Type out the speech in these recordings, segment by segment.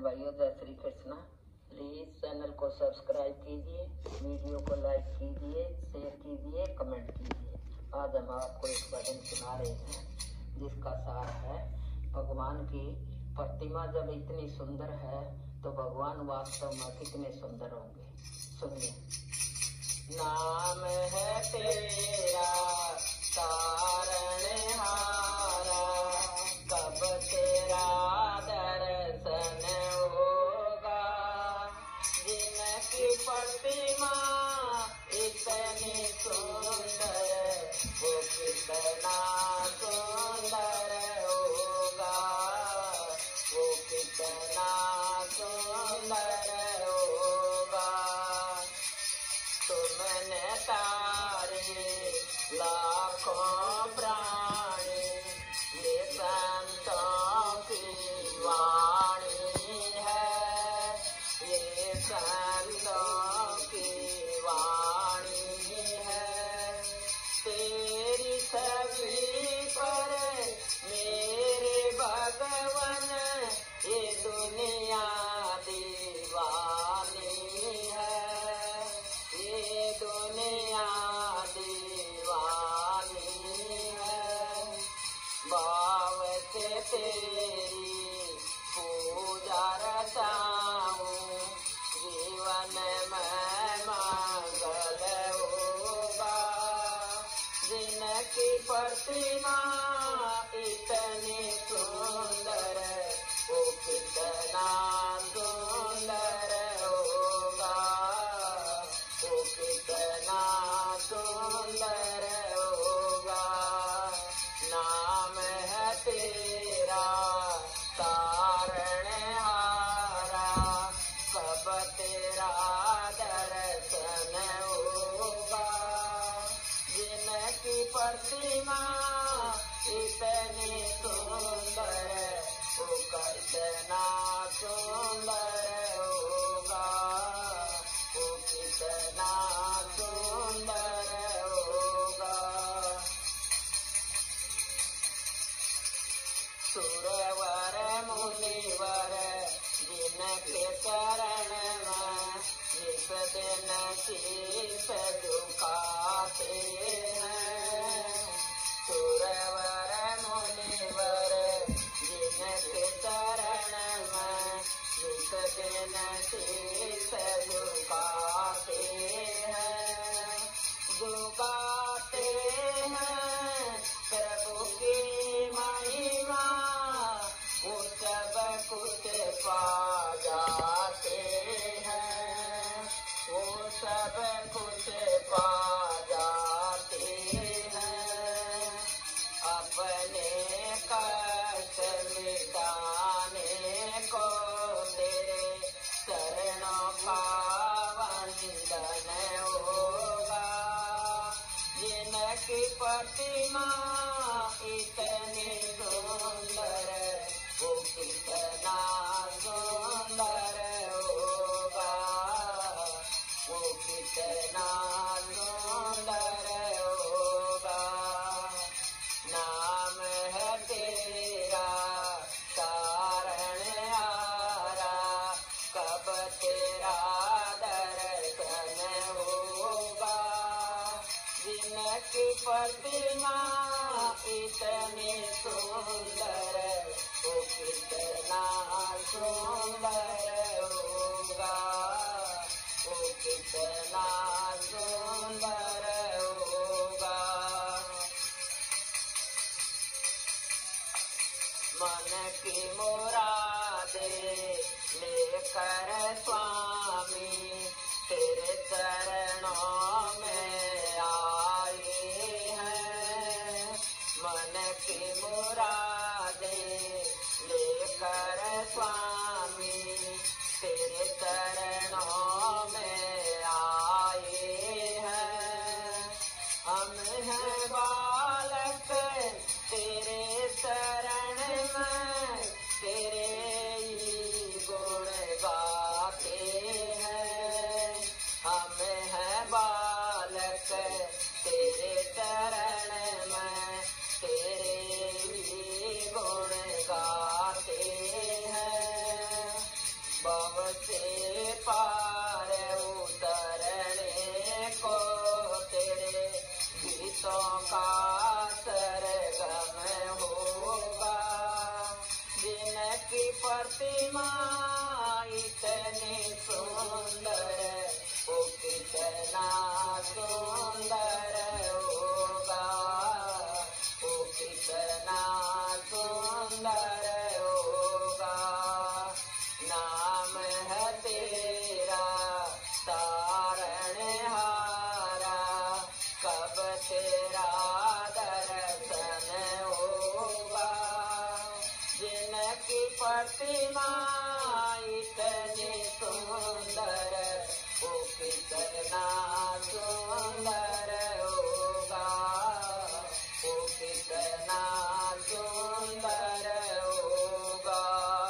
भाइयों, जय Shri Krishna. Please channel को सब्सक्राइब कीजिए, वीडियो को लाइक कीजिए, शेयर कीजिए, कमेंट कीजिए। आज हम आपको एक भजन सुना रहे हैं जिसका सार है, भगवान की प्रतिमा जब इतनी सुंदर है तो भगवान वास्तव में कितने सुंदर होंगे। सुनिए। नाम है तेरा तारणहारा, कब तेरा दर्शन होगा। जिनकी प्रतिमा इतनी सुंदर, वो कितना सुंदर होगा, वो कितना सुंदर होगा। तुमने तारे लाखों प्राणी, ये संतों की वाणी है, ये संतों की वाणी है। तेरी छवि पर मेरे भगवन, ये दुनिया दीवानी है, ये दुनिया दीवानी है। भाव से तेरी पूजा रचाऊं, जीवन में मंगल होगा। जिनकी प्रतिमा इतनी सुंदर, वो कितना सुंदर होगा, वो कितना सुंदर होगा। नाम है तेरा तारणहारा, कब तेरा दर्शन होगा। जिनकी प्रतिमा इतनी सुंदर, वो कितना सुंदर होगा, वो कितना सुंदर होगा। सुरवर मुनिवर जिनके चरण में नित दिन शीश झुकाते हैं। सुरवर मुनिवर जिनके चरण में नित दिन शीश झुकाते हैं, झुकाते हैं प्रभु की महिमा, वो सब कुछ पा जाते हैं, वो सब कुछ पा जाते हैं। अपने कष्ट मिटाने को तेरे चरणों का वंदन होगा। जिनकी प्रतिमा इतनी सुंदर, वो कितना सुंदर होगा, वो कितना सुंदर होगा। नाम है तेरा तारणहारा, कब तेरा दर्शन होगा। जिनकी प्रतिमा इतनी सुंदर, वो कितना सुंदर होगा, वो कितना सुंदर होगा। मन की मुरादे लेकर स्वामी तेरे चरणों में आए हैं। मन की मुरादे लेकर स्वामी तेरे चरणों में आए हैं। हम हैं बालक तेरे शरण में, तेरे ही गुण गाते हैं। हम हैं बालक तेरे चरण में, तेरे ही गुण गाते हैं। प्रतिमा इतनी सुंदर, वो कितना सुंदर होगा, वो कितना सुंदर होगा। नाम है तेरा तारणहारा, कब तेरा दर्शन होगा। जिनकी प्रतिमा इतनी सुंदर, वो कितना सुंदर होगा, वो कितना सुंदर होगा।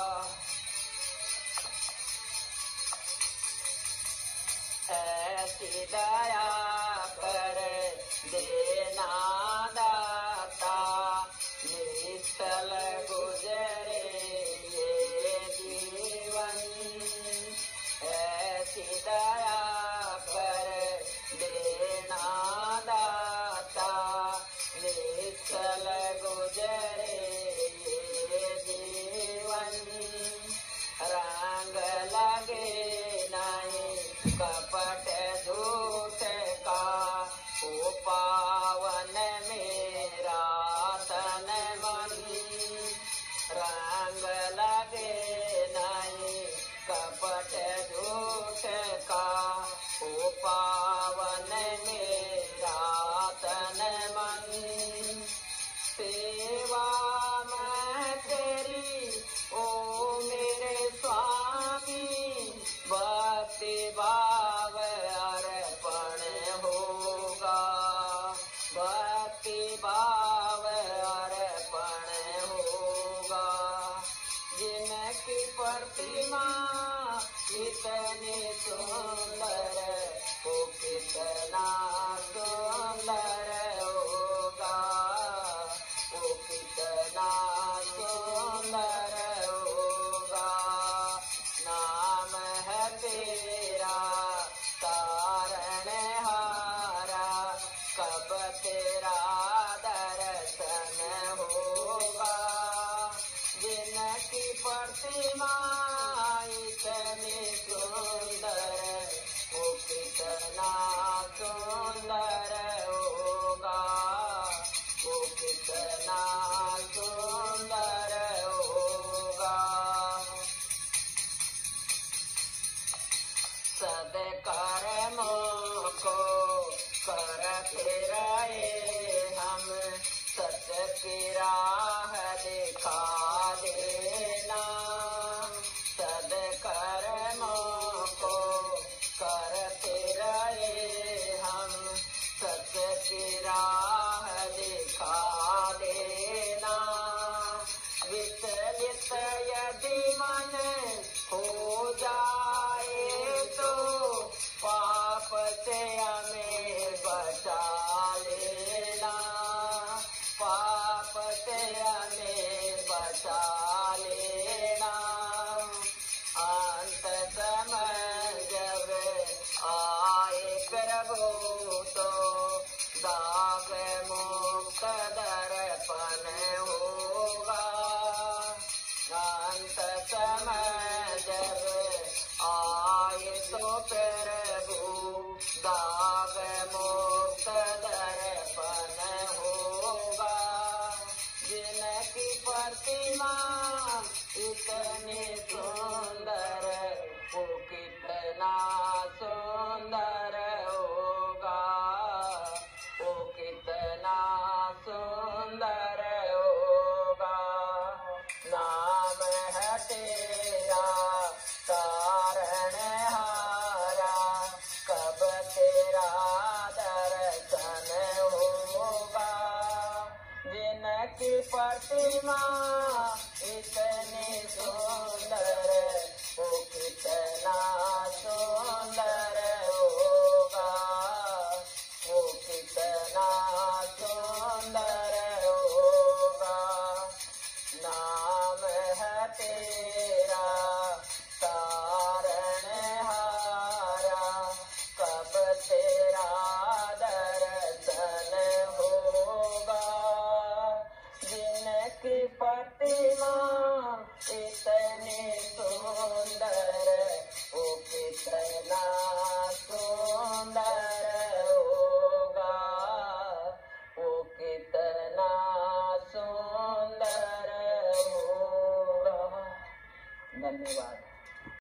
ऐसी दया कर देना दाता, निश्चल गुजरे ये जीवन। ऐसी दया कर देना दाता, निश्चल गुजरे ये जीवन। रंग लगे नहीं कपट झूठ का, ओ पावन मेरा तन मन। रंग लगे नहीं कपट झूठ का, ओ पावन मेरा तन मन। सेवा मैं तेरी ओ मेरे स्वामी, भक्ति भाव अर्पण होगा, भक्ति भाव अर्पण होगा। जिनकी प्रतिमा इतनी सुंदर, वो कितना सुंदर होगा, वो कितना सुंदर होगा। नाम है तेरा तारणहारा, कब तेरा दर्शन होगा। जिनकी प्रतिमा इतनी सुंदर, वो कितना सुंदर होगा, वो कितना सुंदर होगा। सद कर्मों को करते रहे हम, सत्य की राह दिखा देना। सद कर्मों को करते रहे हम, सत्य की राह दिखा देना। विचलित यदि मन हो जाए तो, पाप से हमें बचा लेना, पाप से हमें बचा लेना। अंत समय जब आए प्रभु तो, दाग मुक्त दर्पण होगा। अंत समय जब आए तो प्रभु, दाग मुक्त दर्पण होगा। जिनकी प्रतिमा इतनी सुंदर, वो कितना सुंदर होगा, वो कितना सुंदर होगा। नाम है तेरा तारणहारा, कब तेरा दर्शन होगा। जिनकी प्रतिमा इतनी सुंदर,